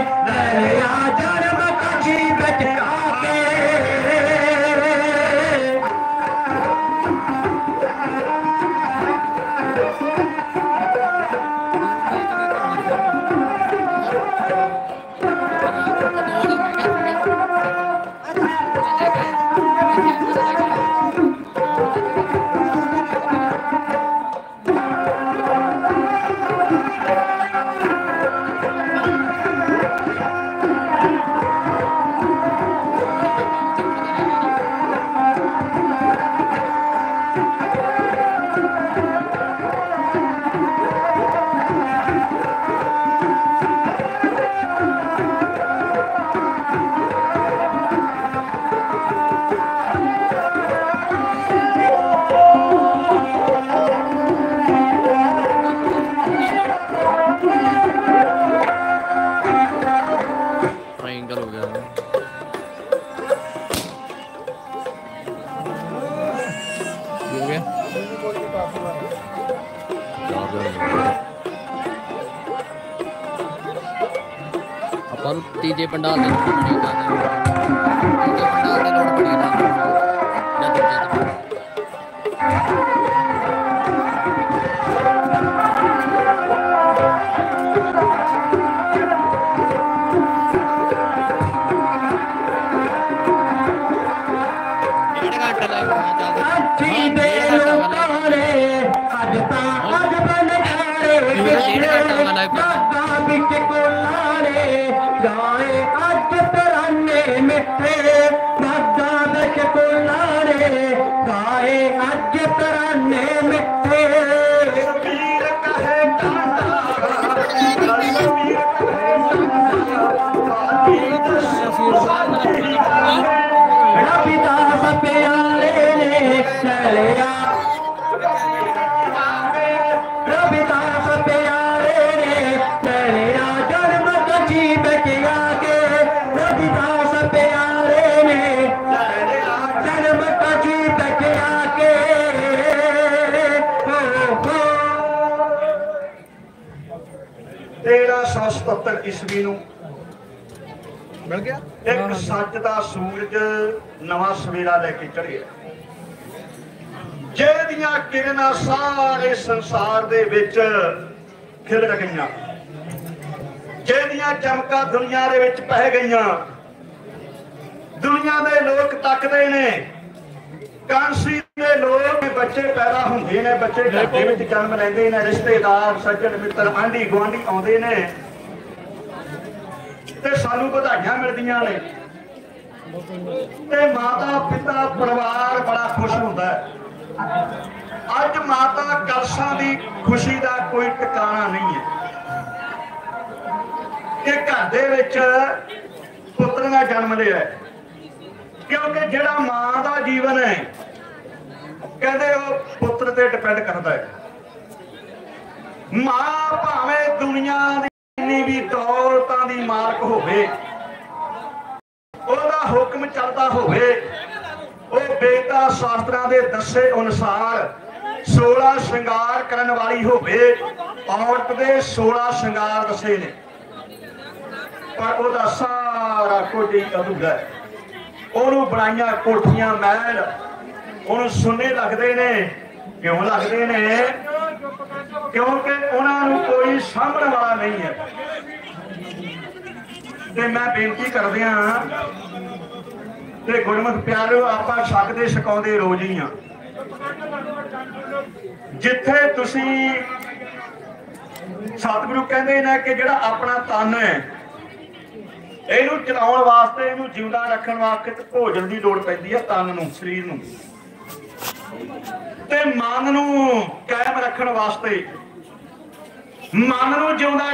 लड़िया जन्म कशी बिच आके अपन तीजे पंडाल दे तीजे पंडाल दे लोड़ पड़ी ना गाए अज तराने मिठे भागा बिच कुलारे गाए अज तराने मिठे वीर कहे रविदास प्यारे ने चलिया रविदास प्यारे ने चलिया जन्म कशी बिच आके रविदास प्यारे ने जन्म कशी बिच आके 1377 ईस्वी नूं मिल गया एक सच दा सूरज नवा सवेरा लेके चढ़िया जिहदियां किरणां सारे संसार दे विच खिल गईयां जिहदियां चमकां दुनिया दे विच पै गईयां दुनिया दे लोग तकदे ने कांसी दे लोग बच्चे पैदा हुंदे ने बच्चे घर दे विच जन्म लैंदे ने रिश्तेदार सज्जन मित्र आंढी गुआंढी आउंदे ने ते सानू बधाइयां मिलदियां ने ते माता पिता परिवार बड़ा खुश हुंदा है अज माता कलशां दी खुशी दा कोई ठिकाना नहीं है कि घर दे विच पुत्र ने जन्म लिया क्योंकि जिहड़ा मां दा जीवन है कहंदे ओह पुत्र ते डिपेंड करदा है मां भावें दुनिया दी जिन्नी भी दौलतां दी मालक होवे ओहदा हुक्म चलदा होवे ਉਹ ਬੇਟਾ ਸ਼ਾਸਤਰਾਂ ਦੇ ਦੱਸੇ ਅਨੁਸਾਰ 16 ਸ਼ਿੰਗਾਰ ਕਰਨ ਵਾਲੀ ਹੋਵੇ ਔਰਤ ਦੇ 16 ਸ਼ਿੰਗਾਰ ਦੱਸੇ ਨੇ ਪਰ ਉਹਦਾ ਸਾਰਾ ਕੁਝ ਹੀ ਅਧੂਰਾ ਹੈ ਉਹਨੂੰ ਬਣਾਈਆਂ ਕੋਠੀਆਂ ਮਹਿਲ ਉਹਨੂੰ ਸੁੰਨੇ ਲੱਗਦੇ ਨੇ ਕਿਉਂ ਲੱਗਦੇ ਨੇ ਕਿਉਂਕਿ ਉਹਨਾਂ ਨੂੰ ਕੋਈ ਸਾਂਭਣ ਵਾਲਾ ਨਹੀਂ ਹੈ ਤੇ ਮੈਂ ਬੇਨਤੀ ਕਰਦਿਆਂ ਤੇ ਗੁਰਮਤਿ ਪਿਆਰਿਓ ਆਪਾਂ ਛਕਦੇ ਛਕਾਉਂਦੇ ਰੋਜ਼ ਹੀ ਆ ਜਿੱਥੇ ਤੁਸੀਂ ਸਤਿਗੁਰੂ ਕਹਿੰਦੇ ਨੇ ਕਿ ਜਿਹੜਾ ਆਪਣਾ ਤਨ ਹੈ ਇਹਨੂੰ ਚਲਾਉਣ ਵਾਸਤੇ ਇਹਨੂੰ ਜਿਉਂਦਾ ਰੱਖਣ ਵਾਸਤੇ ਭੋਜਨ ਦੀ ਲੋੜ ਪੈਂਦੀ ਹੈ ਤਨ ਨੂੰ ਸਰੀਰ ਨੂੰ ਤੇ ਮਨ ਨੂੰ ਕਾਇਮ ਰੱਖਣ ਵਾਸਤੇ ਮਨ ਨੂੰ ਜਿਉਂਦਾ